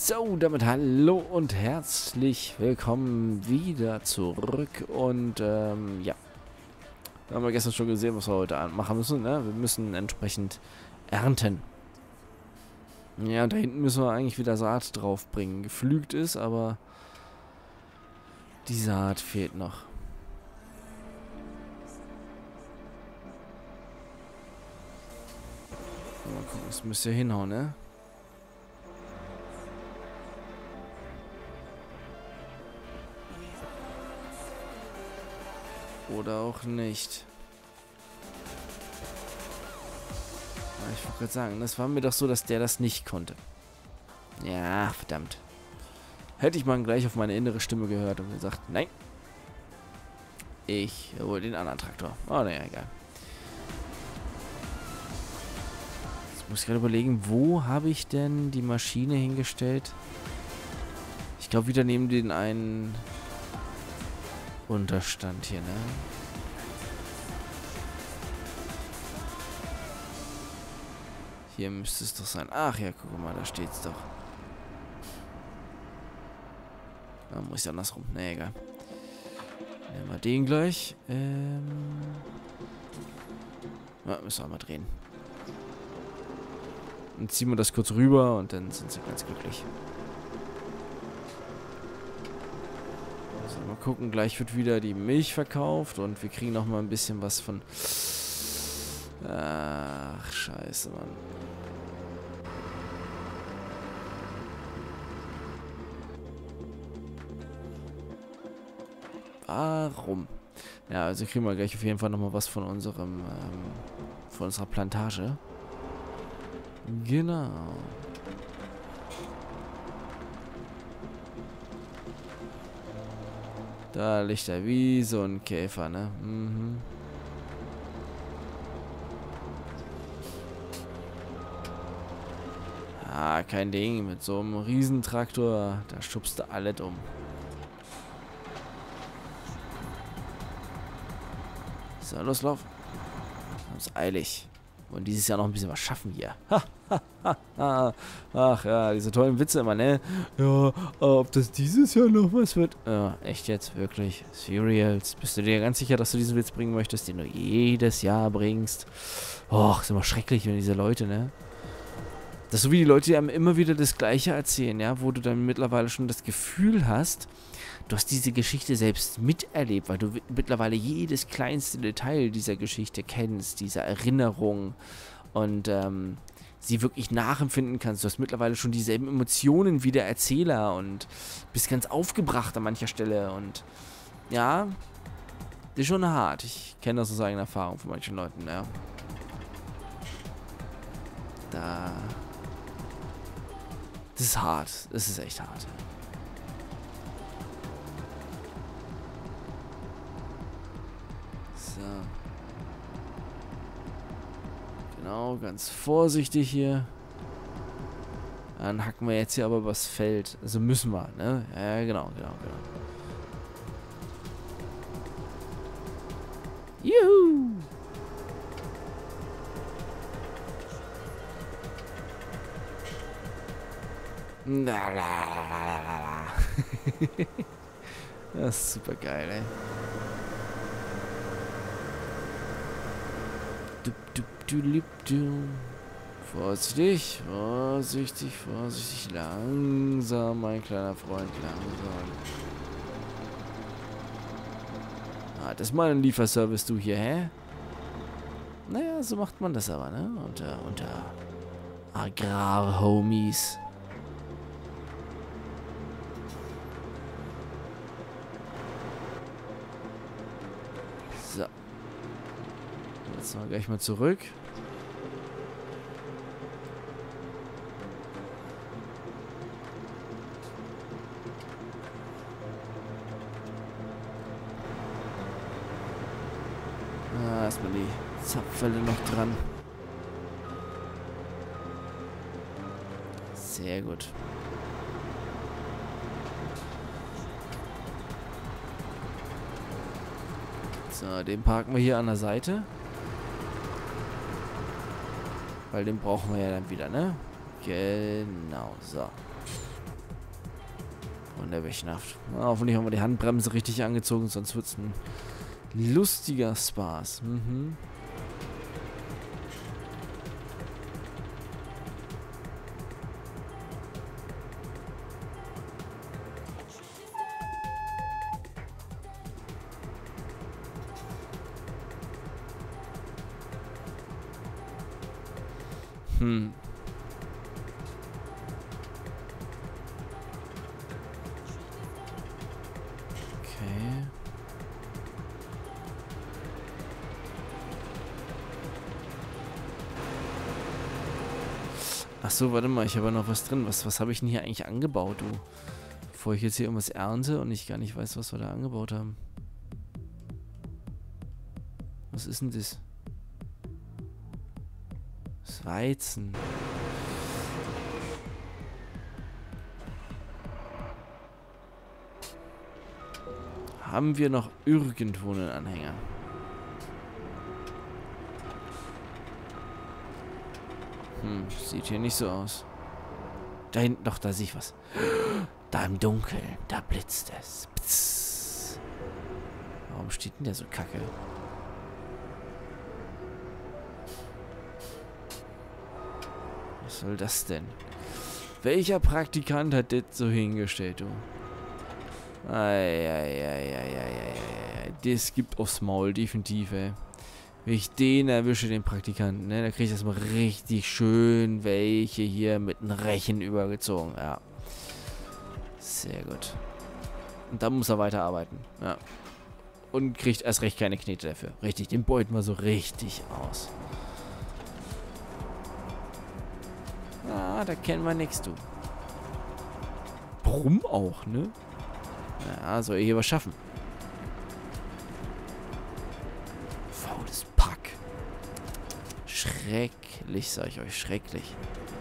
So, damit hallo und herzlich willkommen wieder zurück. Und ja, da haben wir gestern schon gesehen, was wir heute machen müssen. Ne? Wir müssen entsprechend ernten. Ja, und da hinten müssen wir eigentlich wieder Saat draufbringen. Geflügt ist, aber die Saat fehlt noch. Mal gucken, das müsste ja hinhauen, ne? Oder auch nicht. Ich wollte gerade sagen, das war mir doch so, dass der das nicht konnte. Ja, verdammt. Hätte ich mal gleich auf meine innere Stimme gehört und gesagt, nein. Ich hole den anderen Traktor. Oh, naja, egal. Jetzt muss ich gerade überlegen, wo habe ich denn die Maschine hingestellt? Ich glaube wieder neben den einen Unterstand hier, ne? Hier müsste es doch sein. Ach ja, guck mal, da steht's doch. Da muss ich andersrum. Ne, egal. Nehmen wir den gleich. Ja, müssen wir mal drehen. Dann ziehen wir das kurz rüber und dann sind sie ganz glücklich. Also mal gucken, gleich wird wieder die Milch verkauft und wir kriegen noch mal ein bisschen was von... Ach, scheiße, Mann. Warum? Ja, also kriegen wir gleich auf jeden Fall nochmal was von unserem, von unserer Plantage. Genau. Da liegt er wie so ein Käfer, ne? Mhm. Ah, kein Ding. Mit so einem Riesentraktor, da schubst du alles um. So, los, lauf. Wir haben es eilig. Und dieses Jahr noch ein bisschen was schaffen hier. Ach ja, diese tollen Witze immer, ne? Ja, ob das dieses Jahr noch was wird? Ja, echt jetzt? Wirklich? Cereals? Bist du dir ganz sicher, dass du diesen Witz bringen möchtest, den du jedes Jahr bringst? Och, ist immer schrecklich, wenn diese Leute, ne? Das ist so wie die Leute, die einem immer wieder das Gleiche erzählen, ja? Wo du dann mittlerweile schon das Gefühl hast, du hast diese Geschichte selbst miterlebt, weil du mittlerweile jedes kleinste Detail dieser Geschichte kennst, dieser Erinnerung und sie wirklich nachempfinden kannst. Du hast mittlerweile schon dieselben Emotionen wie der Erzähler und bist ganz aufgebracht an mancher Stelle und ja, das ist schon hart. Ich kenne das aus eigener Erfahrung von manchen Leuten, ja. Das ist hart. Das ist echt hart. So. Genau, ganz vorsichtig hier. Dann hacken wir jetzt hier aber übers Feld. Also müssen wir, ne? Ja, genau. Juhu! Das ist super geil, ey. Vorsichtig, langsam, mein kleiner Freund, langsam. Ah, das ist mal ein Lieferservice, du hier, hä? Naja, so macht man das aber, ne? Unter Agrar-Homies. So. Jetzt mal gleich mal zurück. Ah, erstmal die Zapfwelle noch dran. Sehr gut. So, den parken wir hier an der Seite. Weil den brauchen wir ja dann wieder, ne? Genau, so. Wunderwäschnaft. Hoffentlich haben wir die Handbremse richtig angezogen, sonst wird es ein lustiger Spaß. Mhm. Hm. Okay. Ach so, warte mal, ich habe ja noch was drin. Was habe ich denn hier eigentlich angebaut, du? Bevor ich jetzt hier irgendwas ernte und ich gar nicht weiß, was wir da angebaut haben. Was ist denn das? Das Weizen. Haben wir noch irgendwo einen Anhänger? Sieht hier nicht so aus. Da hinten, doch, da sehe ich was. Da im Dunkeln, da blitzt es. Psst. Warum steht denn der so kacke? Was soll das denn? Welcher Praktikant hat das so hingestellt, du? Eieieiei. Das gibt aufs Maul, definitiv, ey. Wenn ich den erwische, den Praktikanten, ne, dann kriege ich erstmal richtig schön welche hier mit einem Rechen übergezogen, ja. Sehr gut. Und dann muss er weiterarbeiten, ja. Und kriegt erst recht keine Knete dafür. Richtig, den beuten wir so richtig aus. Ah, da kennen wir nichts, du. Warum auch, ne? Ja, soll hier was schaffen. Faules Pack. Schrecklich, sag ich euch, schrecklich.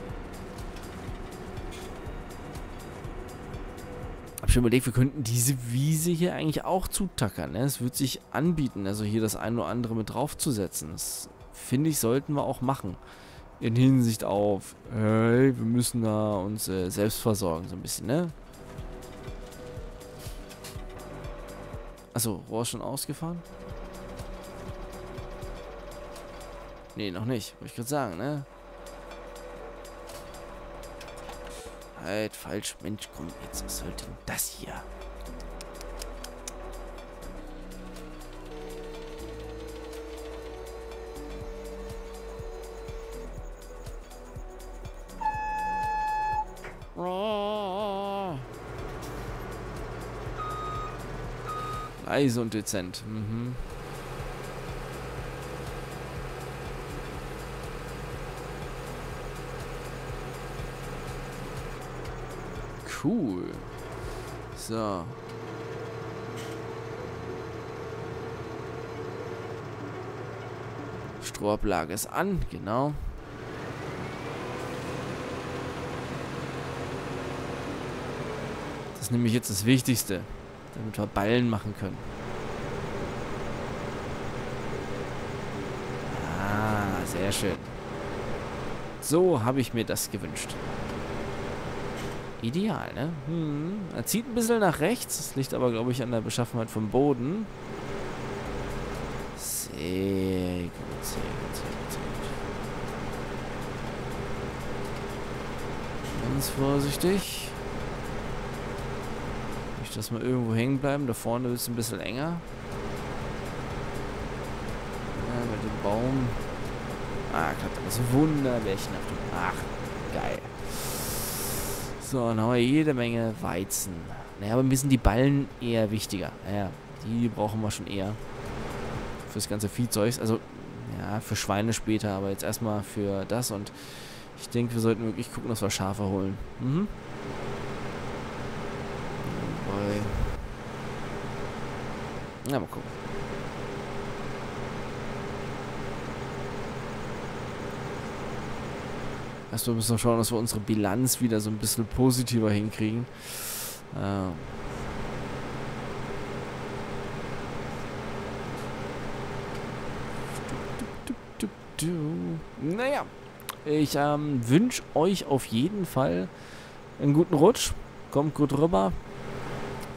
Hab schon überlegt, wir könnten diese Wiese hier eigentlich auch zutackern, ne? Es wird sich anbieten, also hier das ein oder andere mit draufzusetzen. Das, finde ich, sollten wir auch machen. In Hinsicht auf, hey, wir müssen da uns selbst versorgen, so ein bisschen, ne? Achso, Rohr schon ausgefahren? Nee, noch nicht. Wollte ich gerade sagen, ne? Halt, falsch. Mensch, komm, jetzt, was soll denn das hier? Leise und dezent. Mhm. Cool. So. Strohablage ist an, genau. Das ist nämlich jetzt das Wichtigste, damit wir Ballen machen können. Ah, sehr schön. So habe ich mir das gewünscht. Ideal, ne? Er zieht ein bisschen nach rechts. Das liegt aber, glaube ich, an der Beschaffenheit vom Boden. Sehr gut, sehr gut, sehr gut, sehr gut. Ganz vorsichtig. Nicht, dass wir irgendwo hängen bleiben. Da vorne ist es ein bisschen enger. Ja, mit dem Baum. Ah, klappt alles wunderwärchen. Ach, geil. So, dann haben wir jede Menge Weizen. Naja, aber mir sind die Ballen eher wichtiger. Naja, die brauchen wir schon eher. Fürs ganze Viehzeugs. Also, ja, für Schweine später, aber jetzt erstmal für das. Und ich denke, wir sollten wirklich gucken, dass wir Schafe holen. Mhm. Ja, mal gucken. Erstmal müssen wir schauen, dass wir unsere Bilanz wieder so ein bisschen positiver hinkriegen. Naja, ich wünsche euch auf jeden Fall einen guten Rutsch. Kommt gut rüber.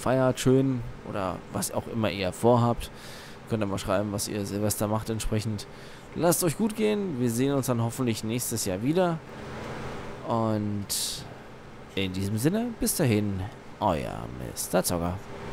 feiert schön oder was auch immer ihr vorhabt. Könnt ihr mal schreiben, was ihr Silvester macht entsprechend. Lasst euch gut gehen. Wir sehen uns dann hoffentlich nächstes Jahr wieder. Und in diesem Sinne, bis dahin, euer Mr. Zocker.